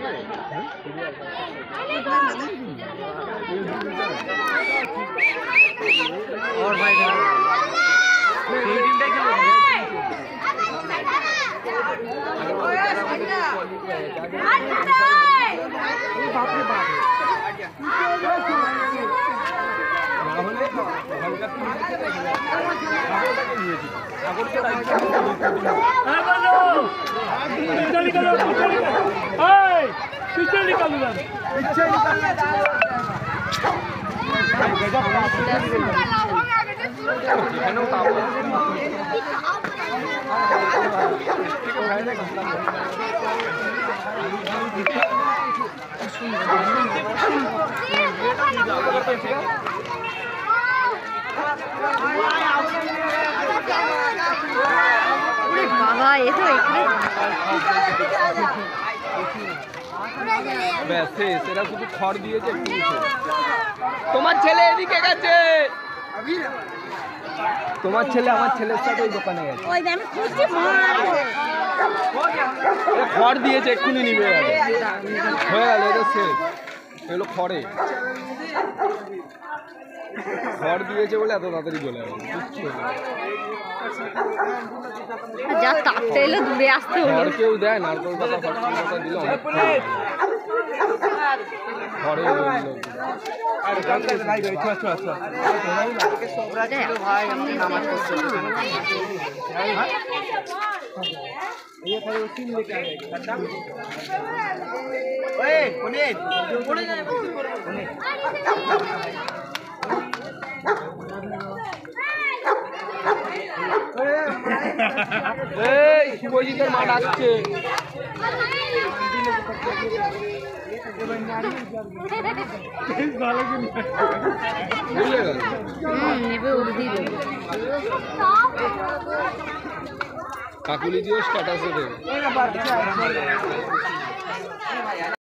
और भाई বাবা এ তো ব্যাস সেটা শুধু খড় দিয়েছে একটু। তোমার ছেলে এদিকে গেছে, তোমার ছেলে আমার ছেলের সাথে ওই দোকানে গেছে। খড় দিয়েছে, এক্ষুনি নিবে হয়ে গেল। এটা শেষ, এগুলো খড়ে খড় দিয়েছে বলে এত তাড়াতাড়ি চলে গেল। যা তাপটা এলো দূরে আসতে হলো। খড় কেউ দেয়, নারকল পাতা ফটকল পাতা দিল অনেক খড়ে এই শুভজিতের মাঠ আসছে। কাকুলি দিয়েও স্ট্যাটাসে দেবে।